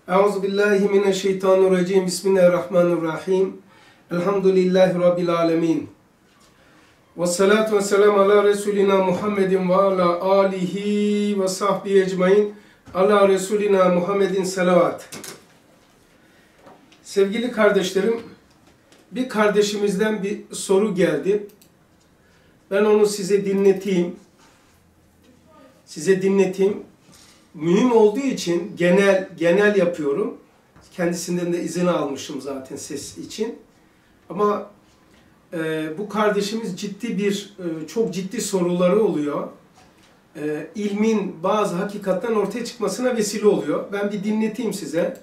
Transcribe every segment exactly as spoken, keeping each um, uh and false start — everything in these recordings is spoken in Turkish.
Euzubillahimineşşeytanirracim. Bismillahirrahmanirrahim. Elhamdülillahi Rabbil alemin. Ve salatu ve selamu ala Resulina Muhammedin ve ala alihi ve sahbihi ecmain. Ala Resulina Muhammedin selavat. Sevgili kardeşlerim, bir kardeşimizden bir soru geldi. Ben onu size dinleteyim. Size dinleteyim. Mühim olduğu için genel genel yapıyorum. Kendisinden de izin almışım zaten ses için. Ama e, bu kardeşimiz ciddi bir, e, çok ciddi soruları oluyor. E, ilmin bazı hakikatten ortaya çıkmasına vesile oluyor. Ben bir dinleteyim size.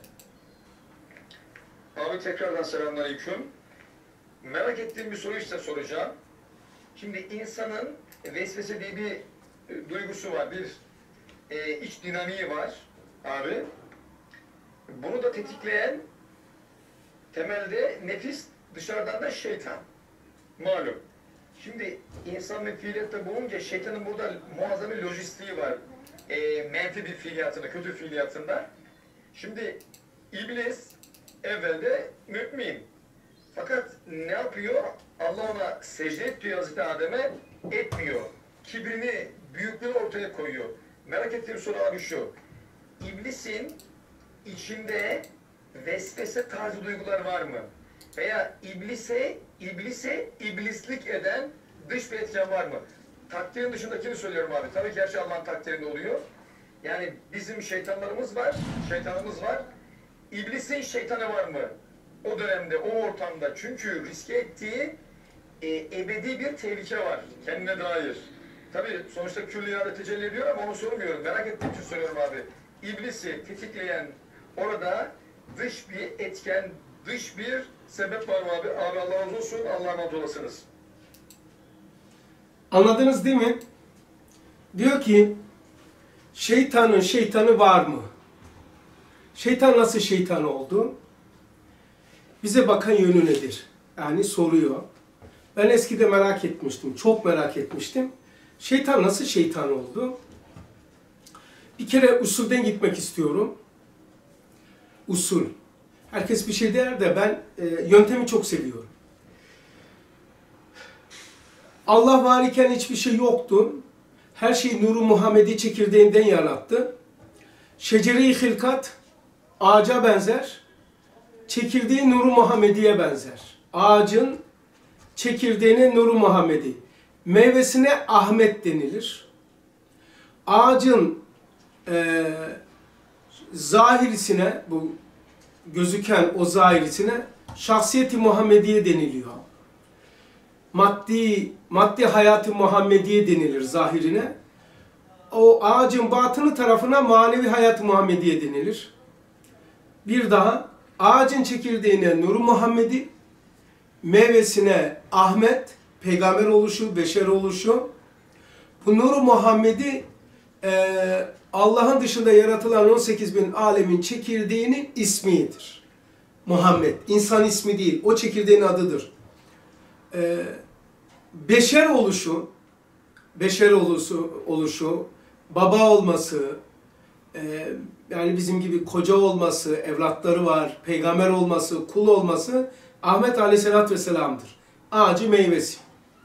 Abi tekrardan selamünaleyküm. Merak ettiğim bir soru işte soracağım. Şimdi insanın vesvese diye bir e, duygusu var, bir e, iç dinamiği var abi. Bunu da tetikleyen temelde nefis, dışarıdan da şeytan. Malum. Şimdi insan ve fiiliyatta bulunca şeytanın burada muazzam bir lojistiği var. E, menfi bir fiiliyatında, kötü fiiliyatında. Şimdi iblis evvelde mümin. Fakat ne yapıyor? Allah ona secde et diyor Hazreti Adem'e, etmiyor. Kibrini, büyüklüğünü ortaya koyuyor. Merak ettiğim soru abi şu. İblisin içinde vesvese tarzı duygular var mı? Veya iblise, iblise iblislik eden dış bir etken var mı? Takdirin dışındakini söylüyorum abi. Tabii ki her şey Allah'ın takdirinde oluyor. Yani bizim şeytanlarımız var, şeytanımız var. İblisin şeytanı var mı? O dönemde, o ortamda. Çünkü riske ettiği e, ebedi bir tehlike var. Kendine dair. Tabii sonuçta külliyada tecelli ediyor ama onu sormuyorum. Merak ettiğim için soruyorum abi. İblisi tetikleyen orada dış bir etken, dış bir sebep var mı abi? Abi Allah razı olsun, Allah'a emanet olasınız. Anladınız değil mi? Diyor ki, şeytanın şeytanı var mı? Şeytan nasıl şeytan oldu? Bize bakan yönü nedir? Yani soruyor. Ben eskide merak etmiştim, çok merak etmiştim. Şeytan nasıl şeytan oldu? Bir kere usulden gitmek istiyorum. Usul. Herkes bir şey der de ben e, yöntemi çok seviyorum. Allah var iken hiçbir şey yoktu. Her şeyi Nur-u Muhammedi çekirdeğinden yarattı. Şecere-i hilkat ağaca benzer. Çekirdeği Nur-u Muhammedi'ye benzer. Ağacın çekirdeğine Nur-u Muhammedi. Meyvesine Ahmet denilir. Ağacın e, zahirisine, bu gözüken o zahirisine şahsiyeti Muhammediye deniliyor. Maddi, maddi hayatı Muhammediye denilir zahirine. O ağacın batını tarafına manevi hayat Muhammediye denilir. Bir daha ağacın çekirdeğine Nur-u Muhammedi, meyvesine Ahmet, peygamber oluşu, beşer oluşu. Bu Nur-u Muhammedi e, Allah'ın dışında yaratılan on sekiz bin alemin çekirdeğinin ismidir. Muhammed, insan ismi değil, o çekirdeğin adıdır. E, beşer oluşu, beşer oluşu, oluşu, baba olması, e, yani bizim gibi koca olması, evlatları var, peygamber olması, kul olması Ahmet Aleyhisselatü Vesselam'dır. Ağacı meyvesi.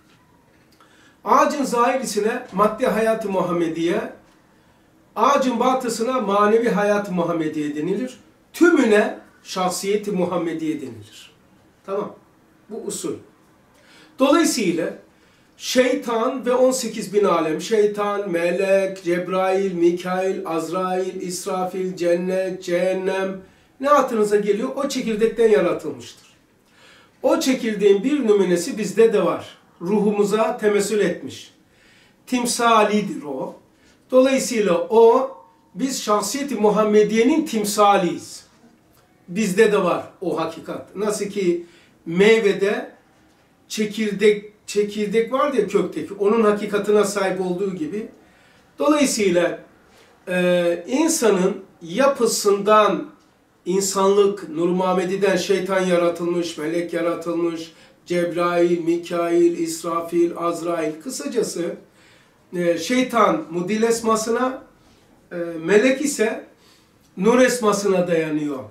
Ağacın zahirisine maddi hayat-ı Muhammediye, ağacın batısına manevi hayat-ı Muhammediye denilir. Tümüne şahsiyet-i Muhammediye denilir. Tamam. Bu usul. Dolayısıyla şeytan ve on sekiz bin alem, şeytan, melek, Cebrail, Mikail, Azrail, İsrafil, cennet, cehennem, ne aklınıza geliyor? O çekirdekten yaratılmıştır. O çekirdeğin bir numunesi bizde de var. Ruhumuza temessül etmiş. Timsalidir o. Dolayısıyla o, biz şahsiyet-i Muhammediye'nin timsaliyiz. Bizde de var o hakikat. Nasıl ki meyvede çekirdek, çekirdek var ya kökteki, onun hakikatine sahip olduğu gibi. Dolayısıyla e, insanın yapısından, insanlık, Nur-u Muhammedi'den şeytan yaratılmış, melek yaratılmış, Cebrail, Mikail, İsrafil, Azrail. Kısacası e, şeytan mudil esmasına, e, melek ise nur esmasına dayanıyor.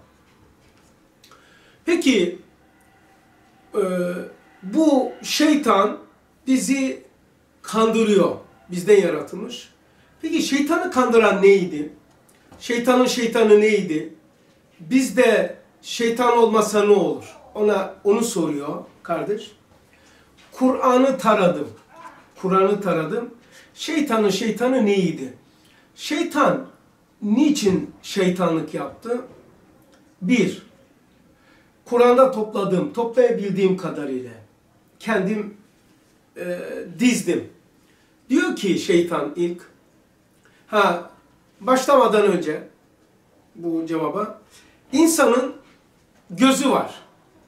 Peki e, bu şeytan bizi kandırıyor. Bizden yaratılmış. Peki şeytanı kandıran neydi? Şeytanın şeytanı neydi? Bizde şeytan olmasa ne olur? Ona onu soruyor kardeş. Kur'an'ı taradım. Kur'an'ı taradım. Şeytanın şeytanı neydi? Şeytan niçin şeytanlık yaptı? Bir, Kur'an'da topladığım, toplayabildiğim kadarıyla kendim e, dizdim. Diyor ki şeytan ilk, ha başlamadan önce bu cevaba, insanın gözü var.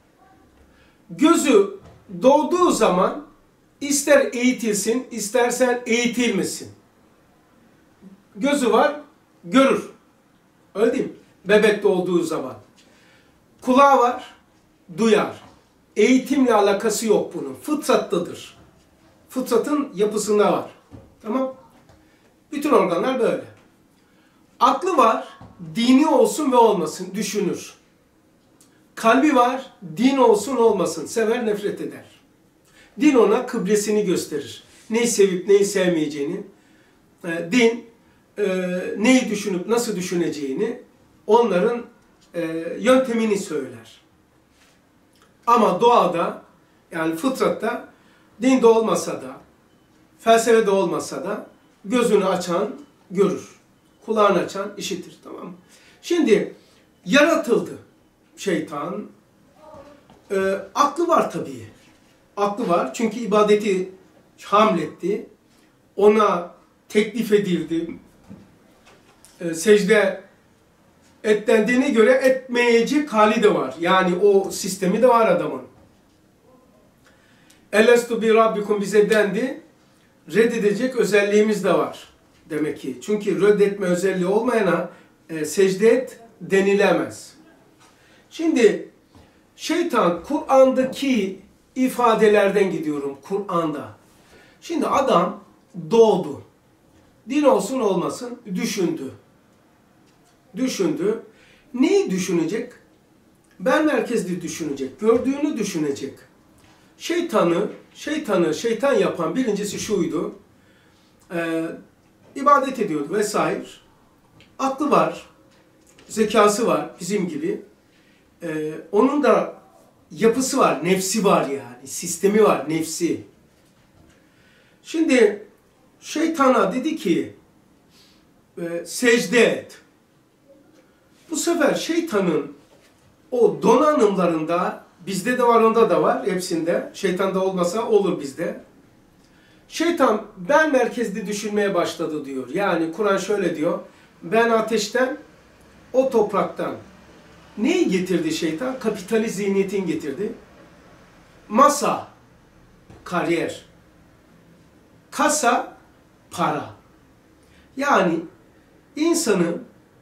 Gözü doğduğu zaman ister eğitilsin, istersen eğitilmesin. Gözü var, görür. Öyle değil mi? Bebek doğduğu zaman. Kulağı var, duyar. Eğitimle alakası yok bunun. Fıtrattadır. Fıtratın yapısında var. Tamam? Bütün organlar böyle. Aklı var, dini olsun ve olmasın, düşünür. Kalbi var, din olsun olmasın, sever nefret eder. Din ona kıblesini gösterir. Neyi sevip neyi sevmeyeceğini, din e, neyi düşünüp nasıl düşüneceğini, onların e, yöntemini söyler. Ama doğada, yani fıtratta, dinde olmasa da, felsefede olmasa da gözünü açan görür. Kulağını açan işitir. Tamam mı? Şimdi yaratıldı şeytan. E, aklı var tabii. Aklı var. Çünkü ibadeti hamletti. Ona teklif edildi. E, secde et dendiğine göre etmeyecek hali de var. Yani o sistemi de var adamın. Elestu bi rabbikum bize dendi. Reddedecek özelliğimiz de var. Demek ki. Çünkü reddetme özelliği olmayana e, secde et denilemez. Şimdi şeytan Kur'an'daki ifadelerden gidiyorum. Kur'an'da. Şimdi adam doğdu. Din olsun olmasın düşündü. Düşündü. Neyi düşünecek? Ben merkezli düşünecek. Gördüğünü düşünecek. Şeytanı, şeytanı şeytan yapan birincisi şuydu. Ee, ibadet ediyordu vesaire. Aklı var. Zekası var bizim gibi. Ee, onun da yapısı var. Nefsi var yani. Sistemi var. Nefsi. Şimdi şeytana dedi ki e, secde et. Bu sefer şeytanın o donanımlarında bizde de var, onda da var, hepsinde. Şeytanda olmasa olur bizde. Şeytan ben merkezli düşünmeye başladı diyor. Yani Kur'an şöyle diyor. Ben ateşten, o topraktan. Neyi getirdi şeytan? Kapitalist zihniyetin getirdi. Masa, kariyer. Kasa, para. Yani insanı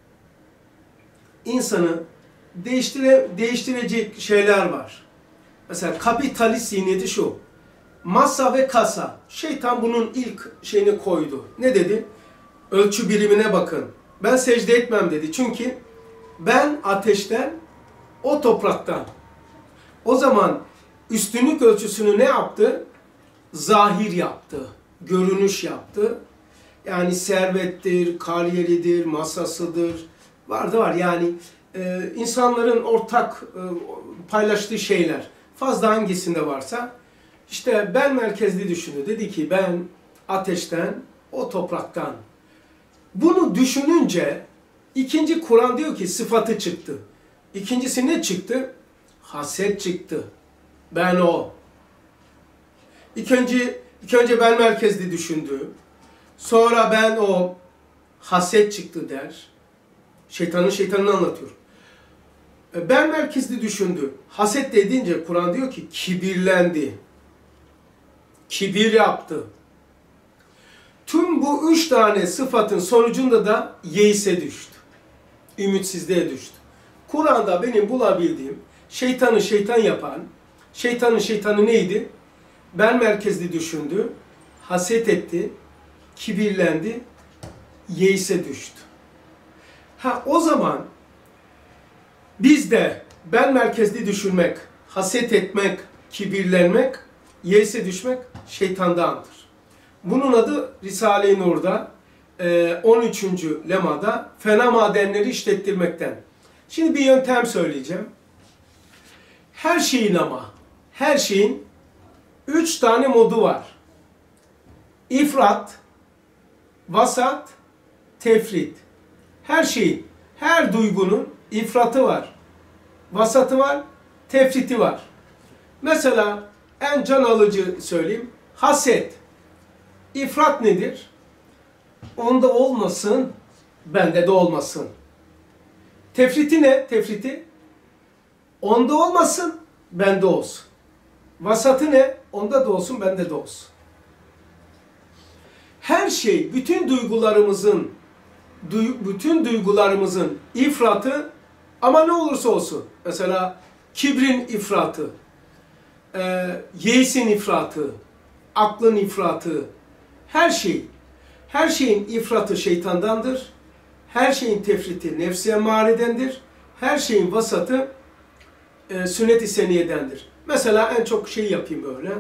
insanı değiştire, değiştirecek şeyler var. Mesela kapitalist zihniyeti şu. Masa ve kasa. Şeytan bunun ilk şeyini koydu. Ne dedi? Ölçü birimine bakın. Ben secde etmem dedi. Çünkü ben ateşten, o topraktan. O zaman üstünlük ölçüsünü ne yaptı? Zahir yaptı. Görünüş yaptı. Yani servettir, kariyeridir, masasıdır. Var da var. Yani e, insanların ortak e, paylaştığı şeyler. Fazla hangisinde varsa. İşte ben merkezli düşündü. Dedi ki ben ateşten, o topraktan. Bunu düşününce ikinci Kur'an diyor ki sıfatı çıktı. İkincisi ne çıktı? Haset çıktı. Ben o. İlk önce, ilk önce ben merkezli düşündü. Sonra ben o. Haset çıktı der. Şeytanın şeytanını anlatıyor. Ben merkezli düşündü. Haset dediğince Kur'an diyor ki kibirlendi. Kibir yaptı. Tüm bu üç tane sıfatın sonucunda da yeise düştü. Ümitsizliğe düştü. Kur'an'da benim bulabildiğim şeytanı şeytan yapan, şeytanın şeytanı neydi? Ben merkezli düşündü, haset etti, kibirlendi, yeise düştü. Ha o zaman biz de ben merkezli düşünmek, haset etmek, kibirlenmek, yeise düşmek şeytandandır. Bunun adı Risale-i Nur'da on üçüncü lemada fena madenleri işlettirmekten. Şimdi bir yöntem söyleyeceğim. Her şeyin ama, her şeyin üç tane modu var. İfrat, vasat, tefrit. Her şeyin, her duygunun ifratı var, vasatı var, tefriti var. Mesela en can alıcı söyleyeyim, haset. İfrat nedir? Onda olmasın, bende de olmasın. Tefriti ne? Tefriti? Onda olmasın, bende olsun. Vasatı ne? Onda da olsun, bende de olsun. Her şey, bütün duygularımızın, duy, bütün duygularımızın ifratı ama ne olursa olsun. Mesela kibrin ifratı, e, yeisin ifratı, aklın ifratı, her şey. Her şeyin ifratı şeytandandır. Her şeyin tefriti nefsi emmâredendir. Her şeyin vasatı e, sünnet-i seniyedendir. Mesela en çok şey yapayım böyle.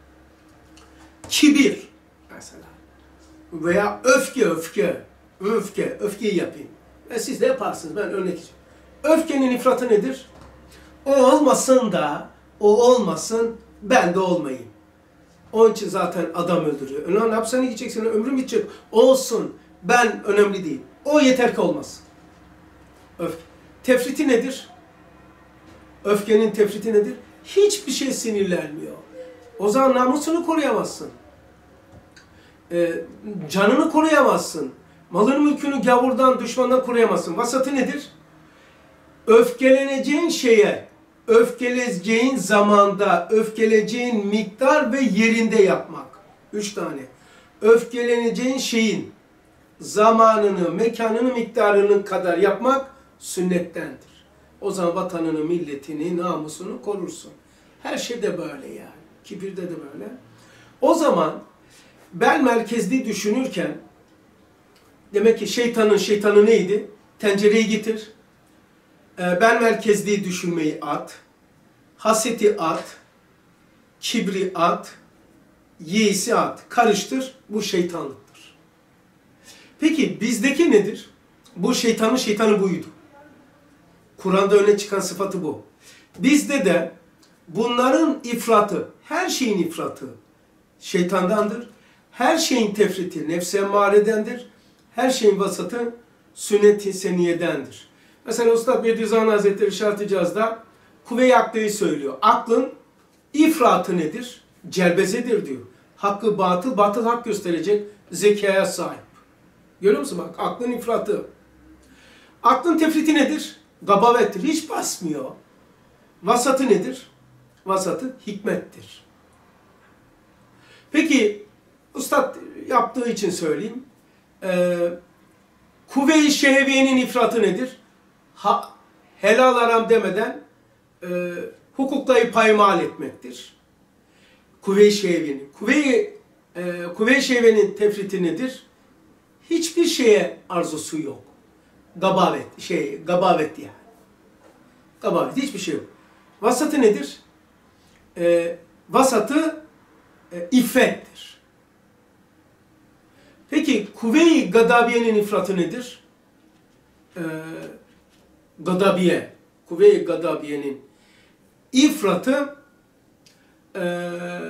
Kibir mesela. Veya öfke, öfke. Öfke, öfkeyi yapayım. E siz de yaparsınız. Ben örnek için. Öfkenin ifratı nedir? O olmasın da, o olmasın, ben de olmayayım. Onun için zaten adam öldürüyor. Ulan hapishaneye gideceksin, ömrüm bitecek. Olsun, ben önemli değil. O yeter ki olmasın. Öfke. Tefriti nedir? Öfkenin tefriti nedir? Hiçbir şey sinirlenmiyor. O zaman namusunu koruyamazsın. Ee, canını koruyamazsın. Malını mülkünü gavurdan, düşmandan koruyamazsın. Vasatı nedir? Öfkeleneceğin şeye, öfkeleyeceğin zamanda, öfkeleyeceğin miktar ve yerinde yapmak. Üç tane. Öfkeleneceğin şeyin zamanını, mekanını, miktarını kadar yapmak sünnettendir. O zaman vatanını, milletini, namusunu korursun. Her şeyde böyle yani. Kibirde de böyle. O zaman ben merkezli düşünürken demek ki şeytanın şeytanı neydi? Tencereyi getir. Ben merkezli düşünmeyi at. Haseti at. Kibri at. Yeisi at. Karıştır. Bu şeytanlıktır. Peki bizdeki nedir? Bu şeytanın şeytanı buydu. Kur'an'da öne çıkan sıfatı bu. Bizde de bunların ifratı, her şeyin ifratı şeytandandır. Her şeyin tefriti nefs-i emmâredendir. Her şeyin vasatı sünnet-i seniyedendir. Mesela Üstad Bediüzzaman Hazretleri Şart-ı Caz'da kuvve-i aklıyı söylüyor. Aklın ifratı nedir? Celbezedir diyor. Hakkı batıl, batıl hak gösterecek zekaya sahip. Görüyor musun bak? Aklın ifratı. Aklın tefriti nedir? Gabavettir. Hiç basmıyor. Vasatı nedir? Vasatı hikmettir. Peki, Üstad yaptığı için söyleyeyim. Ee, Kuvve-i şehviyenin ifratı nedir? Ha, helal haram demeden e, hukuklayı paymal etmektir. Kuvve-i şehviyenin. Kuvve-i e, Kuvve-i şehviyenin tefriti nedir? Hiçbir şeye arzusu yok. Gabavet, şey, gabavet yani. Gabavet, hiçbir şey yok. Vasatı nedir? E, vasatı e, iffettir. Peki kuvve-i gadabiyenin ifratı nedir? Ee, gadabiye, kuvve-i gadabiyenin ifratı e,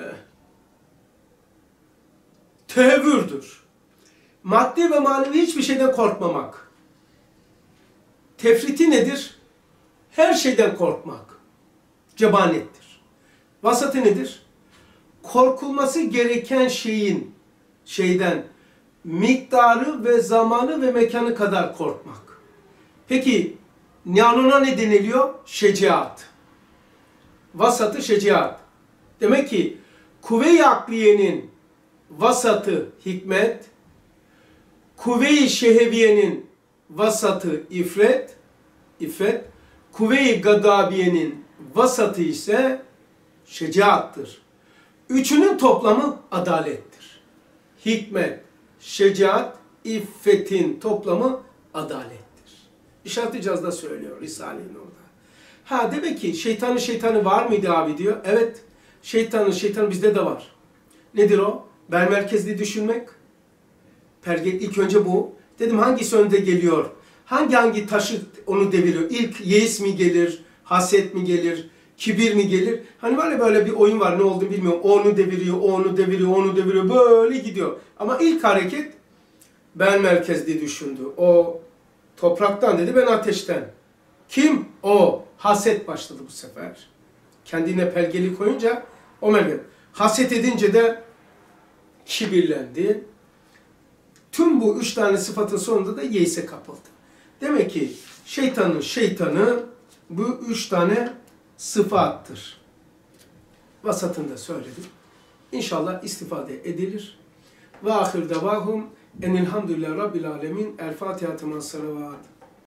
tehevvürdür. Maddi ve manevi hiçbir şeyden korkmamak. Tefriti nedir? Her şeyden korkmak. Cebanettir. Vasatı nedir? Korkulması gereken şeyin, şeyden, miktarı ve zamanı ve mekanı kadar korkmak. Peki, yanına ne deniliyor? Şecaat. Vasatı şecaat. Demek ki, kuvve-i akliyenin vasatı hikmet, kuvve-i şeheviyenin vasatı ifret, iffet, kuvve-i gadabiyenin vasatı ise şecaattır. Üçünün toplamı adalettir. Hikmet, şecaat, iffetin toplamı adalettir. İşaret-i Caz'da söylüyor Risale-i Nur'da. Ha demek ki şeytanın şeytanı var mıydı abi diyor. Evet. Şeytanın şeytanı bizde de var. Nedir o? Ben merkezli düşünmek. Perge, ilk önce bu. Dedim hangisi önde geliyor? Hangi hangi taşı onu deviriyor? İlk yeis mi gelir? Haset mi gelir? Kibir mi gelir? Hani böyle böyle bir oyun var, ne olduğunu bilmiyorum. O onu deviriyor, o onu deviriyor, o onu deviriyor. Böyle gidiyor. Ama ilk hareket ben merkezli düşündü. O topraktan dedi, ben ateşten. Kim? O. Haset başladı bu sefer. Kendine pergeli koyunca o merkez. Haset edince de kibirlendi. Tüm bu üç tane sıfatın sonunda da yeise kapıldı. Demek ki şeytanın şeytanı bu üç tane sıfattır. Vasatında söyledim. İnşallah istifade edilir. Ve ahir devahum enilhamdülillah rabbil alemin. El Fatiha-tı salavat.